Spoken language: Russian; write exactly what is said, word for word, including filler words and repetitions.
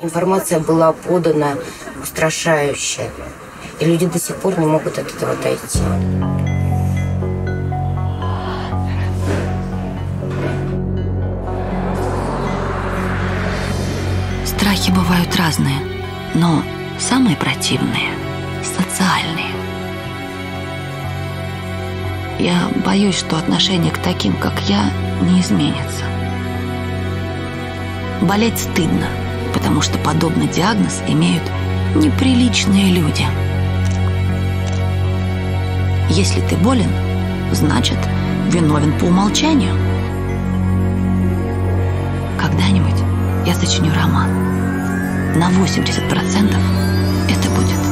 Информация была подана устрашающая, и люди до сих пор не могут от этого отойти. Страхи бывают разные, но самые противные – социальные. Я боюсь, что отношение к таким, как я, не изменится. Болеть стыдно, потому что подобный диагноз имеют неприличные люди. Если ты болен, значит, виновен по умолчанию. Когда-нибудь я сочиню роман. На восемьдесят процентов это будет